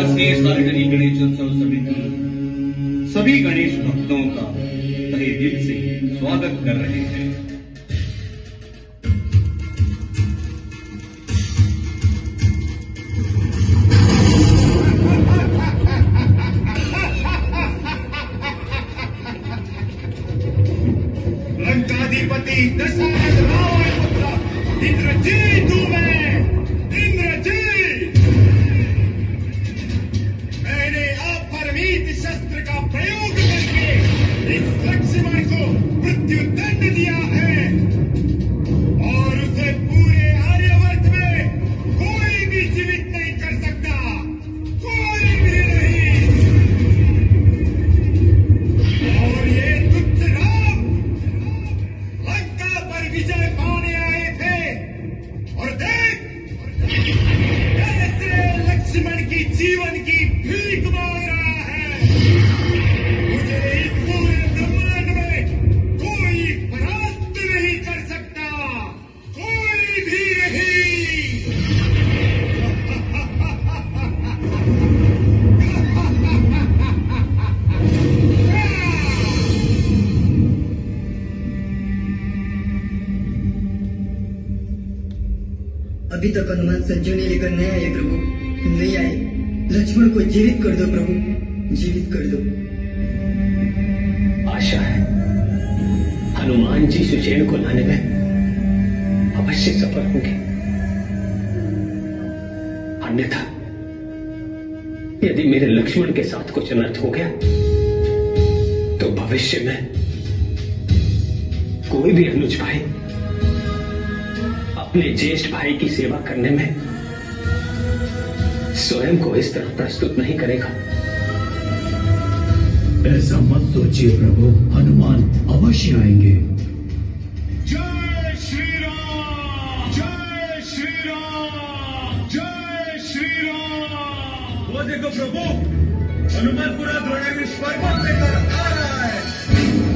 भारतीय सार्वजनिक गणेशोत्सव समिति सभी गणेश भक्तों का तहे दिल से स्वागत कर रहे हैं। लंकाधिपति दशरथ रावण पुत्र इंद्रजीत हूं मैं, इंद्रजीत। मैंने अपरिमित शस्त्र का प्रयोग करके इस लक्ष्मण को मृत्युदंड दिया है और उसे पूरे आर्यवर्त में कोई भी जीवित नहीं कर सकता, कोई भी नहीं। और ये तुच्छ राम लंका पर विजय पाने आए थे और देख कैसे लक्ष्मण की जीवन की भीख मांग रहा है। मुझे इस पूरे ब्रह्मांड में कोई परास्त नहीं कर सकता, कोई भी नहीं। अभी तक हनुमान संजीवनी लेकर नहीं आए प्रभु, नहीं आए। लक्ष्मण को जीवित कर दो प्रभु, जीवित कर दो। आशा है हनुमान जी सुचेन को लाने में अवश्य सफल होंगे, अन्यथा यदि मेरे लक्ष्मण के साथ कुछ अनर्थ हो गया तो भविष्य में कोई भी अनुज भाई अपने ज्येष्ठ भाई की सेवा करने में स्वयं को इस तरह प्रस्तुत नहीं करेगा। ऐसा मत सोचिए प्रभु, हनुमान अवश्य आएंगे। जय श्री राम, जय श्री राम, जय श्री राम। वो देखो प्रभु, हनुमान पूरा द्रोणागिरी पर्वत लेकर आ रहा है।